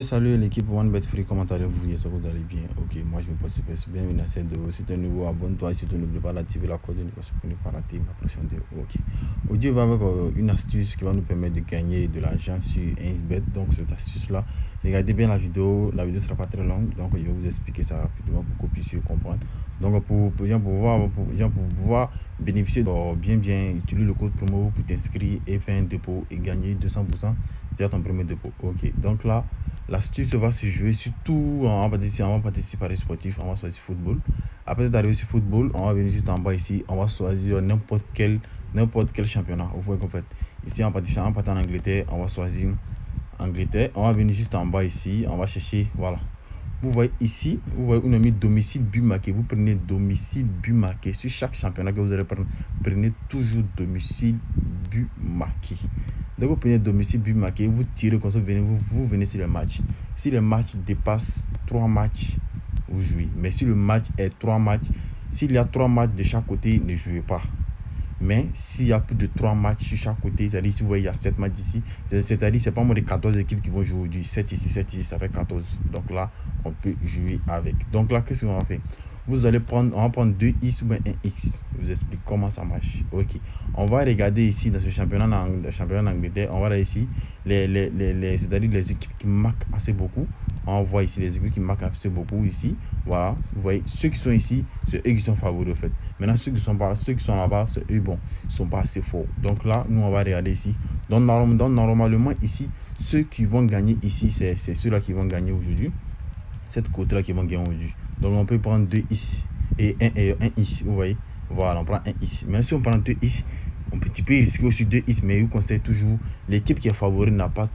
Salut l'équipe OneBetFree, comment allez-vous? J'espère que vous allez bien. Ok, moi je me passe super bien. Bienvenue à cette vidéo. Si tu es nouveau, abonne-toi et surtout n'oublie pas d'activer la cloche de notification pour ne pas rater ma prochaine vidéo. Ok, aujourd'hui on va avec une astuce qui va nous permettre de gagner de l'argent sur 1xBet. Donc cette astuce là, regardez bien la vidéo ne sera pas très longue, donc je vais vous expliquer ça rapidement pour que vous puissiez comprendre. Donc pour pouvoir bénéficier de bien utiliser le code promo pour t'inscrire et faire un dépôt et gagner 200% déjà ton premier dépôt. Ok, donc là l'astuce va se jouer surtout on va participer à des sportifs, on va choisir football. Après d'arriver sur football, on va venir juste en bas ici, on va choisir n'importe quel championnat. Vous voyez qu'en fait ici en partant en Angleterre, on va choisir Angleterre. On va venir juste en bas ici, on va chercher, voilà, vous voyez ici, vous voyez on a mis domicile but marqué. Vous prenez domicile but marqué sur chaque championnat que vous allez prendre. Prenez toujours domicile but marqué. Donc vous prenez domicile but marqué, vous tirez comme ça, vous venez sur le match. Si le match dépasse 3 matchs, vous jouez. Mais si le match est 3 matchs, s'il y a 3 matchs de chaque côté, ne jouez pas. Mais s'il y a plus de 3 matchs sur chaque côté, c'est-à-dire si vous voyez il y a 7 matchs ici, c'est-à-dire c'est pas moins de 14 équipes qui vont jouer aujourd'hui. 7 ici, ça fait 14. Donc là, on peut jouer avec. Donc là, qu'est-ce qu'on va faire? Vous allez prendre, on va prendre 2x ou bien 1x. Je vous explique comment ça marche. Ok. On va regarder ici dans ce championnat d'Angleterre. On va regarder ici c'est-à-dire les équipes qui marquent assez beaucoup. On voit ici les équipes qui marquent assez beaucoup ici. Voilà. Vous voyez, ceux qui sont ici, c'est eux qui sont favoris en fait. Maintenant, ceux qui sont là-bas, c'est eux, bon, ils sont pas assez forts. Donc là, nous, on va regarder ici. Donc normalement, ici, ceux qui vont gagner ici, c'est ceux-là qui vont gagner aujourd'hui. Cette côté-là qui vont gagner aujourd'hui. Donc on peut prendre 2 is et 1 is, vous voyez. Voilà, on prend 1 is. Mais si on prend 2 is, tu peux risquer aussi 2 is, mais je vous conseille toujours, l'équipe qui est favori n'a pas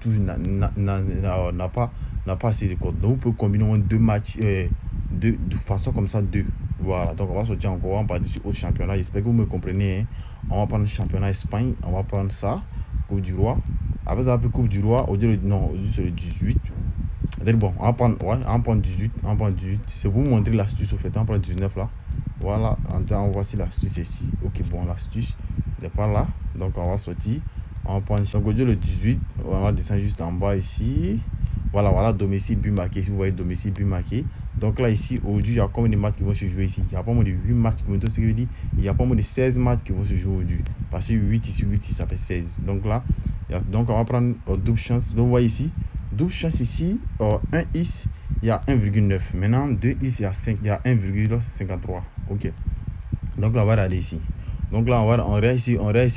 assez de codes. Donc vous pouvez combiner 2 matchs de façon comme ça, 2. Voilà, donc on va sortir encore, on va partir sur autre championnat. J'espère que vous me comprenez, hein. On va prendre le championnat Espagne, on va prendre ça, Coupe du Roi. Après ça, Coupe du Roi, aujourd'hui c'est le 18. Bon, on va prendre 18, c'est pour vous montrer l'astuce au fait. On prend 19 là, voilà, voici l'astuce ici. Ok, bon, l'astuce n'est pas là, donc on va sortir, on va prendre, donc aujourd'hui le 18, on va descendre juste en bas ici, voilà, domicile but marqué. Si vous voyez domicile but marqué, donc là ici aujourd'hui il y a combien de matchs qui vont se jouer ici? Il y a pas moins de 8 matchs qui vont se jouer, il y a pas moins de 16 matchs qui vont se jouer aujourd'hui, parce que 8 ici ça fait 16. Donc là donc on va prendre double chance. Donc vous voyez ici double chance ici, 1 is, il y a 1,9. Maintenant, 2 is, il y a 1,53. Ok. Donc là, on va regarder ici. Donc là, on regarde ici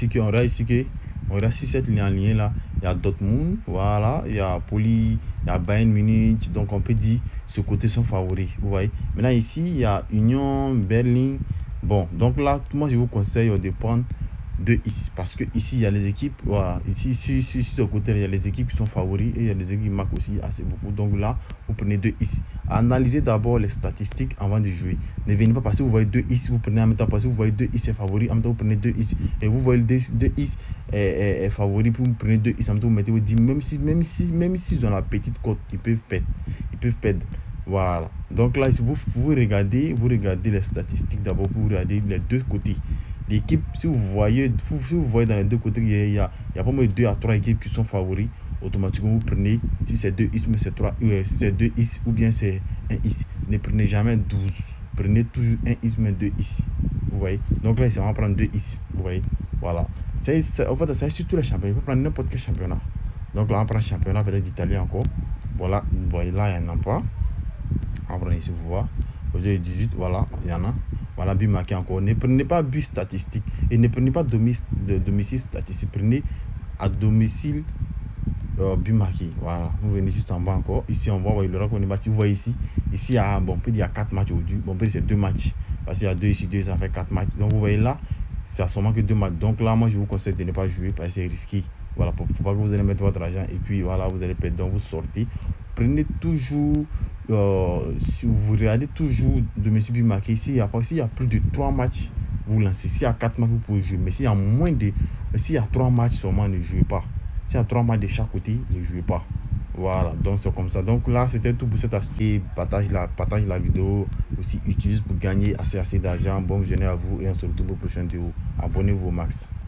cette ligne en lien là. Il y a Dortmund, voilà, il y a Poli, il y a Bayern Munich. Donc on peut dire ce côté sont favoris. Vous voyez. Maintenant ici, il y a Union Berlin. Bon, donc là, moi je vous conseille de prendre 2 is, parce que ici il y a les équipes, voilà, ici sur ce côté il y a les équipes qui sont favoris et il y a des équipes qui marquent aussi assez beaucoup. Donc là vous prenez 2 is. Analysez d'abord les statistiques avant de jouer. Ne venez pas parce que vous voyez 2 is, vous prenez en même temps, parce que vous voyez 2 is est favori, en même temps vous prenez 2 is, et vous voyez 2 is est favori, puis vous prenez 2 is, en même temps vous mettez, vous dites même si ont la petite cote, ils peuvent perdre. Voilà, donc là vous regardez les statistiques d'abord, pour regarder les deux côtés. L'équipe, si vous voyez dans les deux côtés, il y a pas moins de 2 à 3 équipes qui sont favoris, automatiquement vous prenez, si c'est 2 is, mais c'est 3, si c'est 2 is ou bien c'est 1 is, ne prenez jamais 12, prenez toujours 1 is, mais 2 is, vous voyez. Donc là, on va prendre 2 is, vous voyez, voilà. En fait, c'est sur tous les championnats, vous pouvez prendre n'importe quel championnat. Donc là, on prend le championnat peut-être d'Italie encore, voilà, là, il y en a pas. On prend ici, vous voyez, aujourd'hui 18, voilà, il y en a. Voilà, but marqué encore. Ne prenez pas but statistique et ne prenez pas domicile statistique. Prenez à domicile but marqué. Voilà, vous venez juste en bas encore. Ici, on voit le record des matchs. Vous voyez ici, il y a, bon, il y a 4 matchs aujourd'hui. Bon, c'est 2 matchs. Parce qu'il y a 2 ici, 2, ça fait 4 matchs. Donc, vous voyez là, c'est seulement que 2 matchs. Donc là, moi, je vous conseille de ne pas jouer parce que c'est risqué. Voilà, il ne faut pas que vous allez mettre votre argent et puis voilà, vous allez perdre. Donc, vous sortez. Prenez toujours, si vous regardez toujours domicile but marqué, ici, il y a plus de 3 matchs, vous lancez. S'il y a 4 matchs, vous pouvez jouer. Mais s'il y a 3 matchs seulement, ne jouez pas. S'il y a 3 matchs de chaque côté, ne jouez pas. Voilà, donc c'est comme ça. Donc là, c'était tout pour cette astuce. Partage la vidéo, aussi utilise pour gagner assez d'argent. Bonne journée à vous et on se retrouve au prochain vidéo. Abonnez-vous au max.